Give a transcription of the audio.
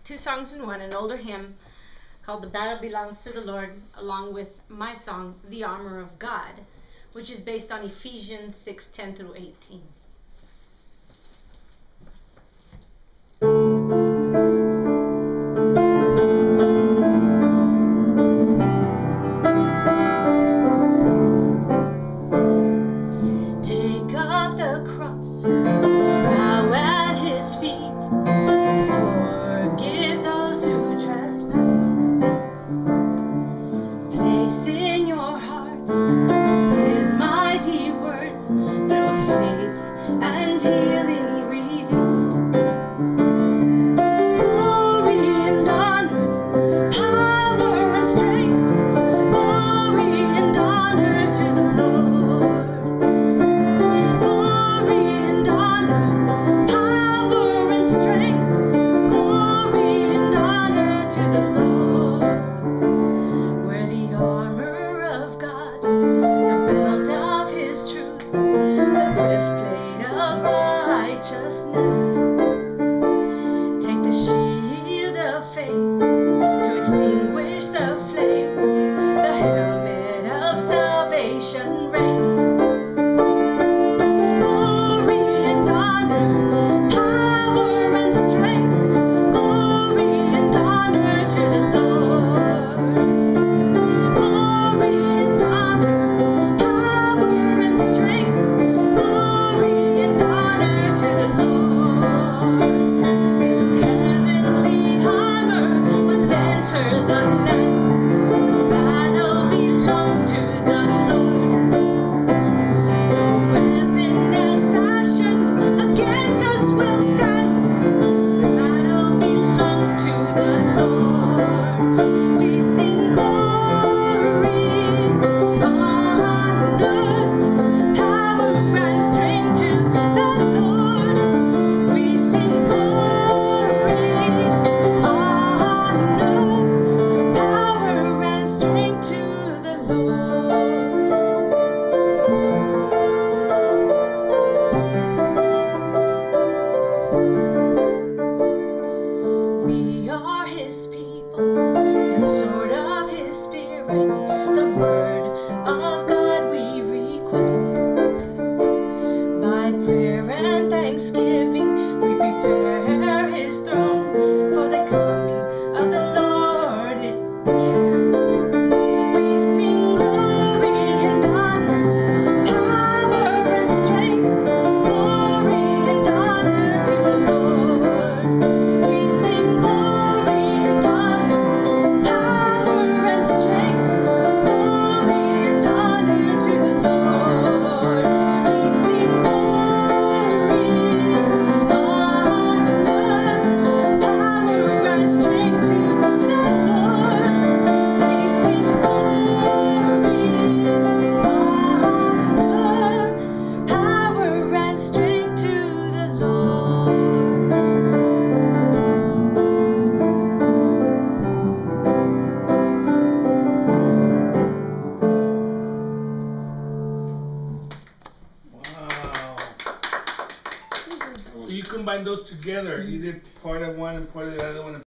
two songs in one, an older hymn called The Battle Belongs to the Lord, along with my song, The Armor of God, which is based on Ephesians 6:10 through 18. Take up the cross, bow at his feet, forgive those who trespass. Place in your heart his mighty words, through faith and healing redeemed. Glory and honor, power and strength, glory and honor to the Lord. Glory and honor, power and strength, glory and honor to the Lord. Wear the armor of God, the belt of his truth, the breastplate of righteousness. Take the shield of faith to extinguish the flame, the helmet of salvation reigns. Glory and honor, power and strength, glory and honor to the Lord. Glory and honor, power and strength, glory and honor to the Lord. Heavenly armor will enter the land. Battle belongs to the Lord. No weapon that fashioned against us will stand. The battle belongs to the Lord. We sing glory, honor, power and strength to the Lord. We sing glory, honor, power and strength to the Lord. We are his people, the sword of his spirit, the word of God we request. By prayer and thanksgiving we prepare his throne, for the coming of the Lord is near. We sing glory and honor, power and strength, glory and honor to the Lord. We sing glory and honor, power and strength, glory and honor to the Lord. We sing glory, honor, power and strength to the Lord. We sing glory, honor, power and strength to the Lord. Wow. So you combine those together. You did part of one and part of the other one.